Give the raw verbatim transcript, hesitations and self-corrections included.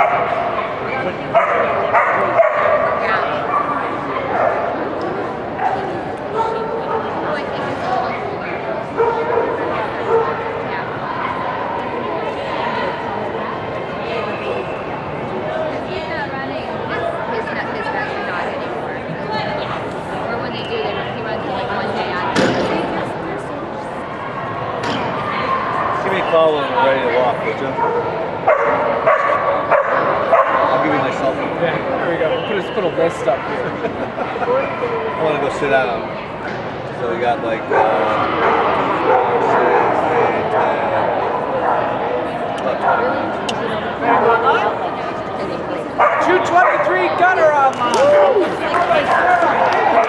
Call when we're ready to walk, would you? I'll give you my cell phone. Yeah, there we go. We'll put a, put a list up here. I want to go sit down. So we got like uh, four, six, eight, ten, about twenty minutes. two twenty-three Gunner online.